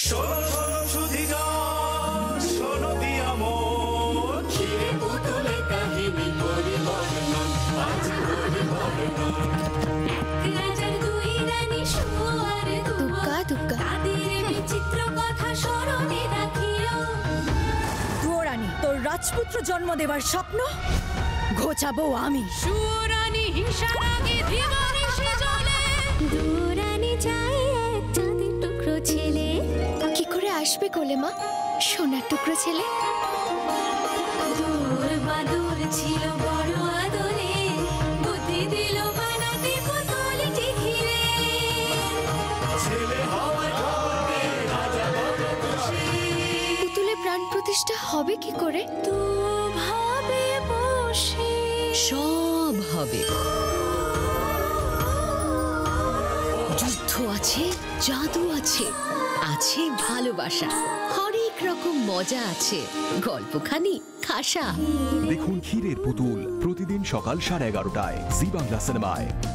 শোনো শোনো সুধিগান, শোনো দিয়া মন, হিরে পুতুলে কাহিনী করি বর্ণন, আজ করি বর্ণন। এক রাজার দুই রানী সোয়ার দুয়া, তাদের বিচিত্র কথা স্মরণে রাখিও। দুয়োরানী, তোর রাজপুত্র জন্ম দেবার স্বপ্ন ঘোচাবো আমি। সুরানী হিংসার আগে দিবানিশি জ্বলে, দুরানী চায় এক চাঁদের টুকরো ছেলে। কি করে আসবে কোলে মা সোনার টুকরো ছেলে? দূর বাদুর ছিল বড় আদরে, বুদ্ধি দিল বানাতে পুতুলটি ঘিরে। ছেলে হওয়ার খবরে রাজা বড় খুশি। পুতুলের প্রাণ প্রতিষ্ঠা হবে কি করে? তো ভাবে বসে সব হবে। যুদ্ধ আছে, জাদু আছে, আছে ভালোবাসা, হরেক রকম মজা আছে, গল্পখানি খাসা। দেখুন ক্ষীরের পুতুল প্রতিদিন সকাল 11:30টায় জি বাংলা সিনেমায়।